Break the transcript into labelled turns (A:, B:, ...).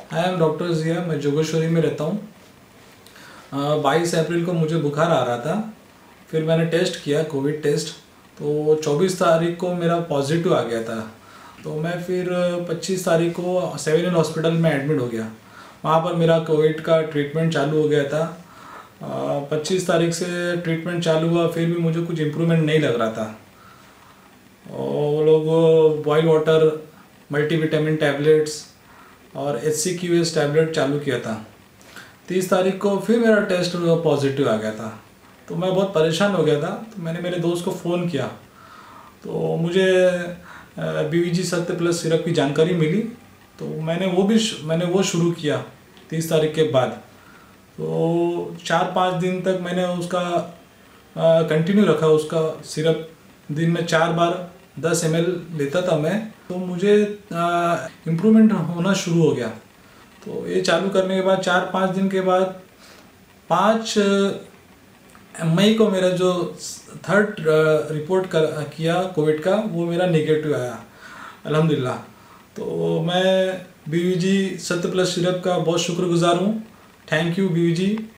A: I am doctor जिया, मैं जोगेश्वरी में रहता हूँ। 22 अप्रैल को मुझे बुखार आ रहा था। फिर मैंने टेस्ट किया, कोविड टेस्ट, तो 24 तारीख को मेरा पॉजिटिव आ गया था। तो मैं फिर 25 तारीख को सेवन हिल हॉस्पिटल में एडमिट हो गया। वहाँ पर मेरा कोविड का ट्रीटमेंट चालू हो गया था। 25 तारीख से ट्रीटमेंट चालू हुआ, फिर भी मुझे कुछ इम्प्रूवमेंट नहीं लग रहा था। और वो लोग बॉयल वाटर, मल्टीविटामिन टैबलेट्स और HCQS टैबलेट चालू किया था। 30 तारीख को फिर मेरा टेस्ट पॉजिटिव आ गया था। तो मैं बहुत परेशान हो गया था। तो मैंने मेरे दोस्त को फ़ोन किया, तो मुझे BVG सत्य प्लस सिरप की जानकारी मिली। तो मैंने वो शुरू किया 30 तारीख के बाद। तो 4-5 दिन तक मैंने उसका कंटिन्यू रखा। उसका सिरप दिन में 4 बार 10 ml लेता था मैं। तो मुझे इम्प्रूवमेंट होना शुरू हो गया। तो ये चालू करने के बाद 4-5 दिन के बाद 5 मई को मेरा जो थर्ड रिपोर्ट किया कोविड का, वो मेरा नेगेटिव आया, अल्हम्दुलिल्लाह। तो मैं BVG सत्य प्लस सिरप का बहुत शुक्रगुजार हूँ। Thank you BVG।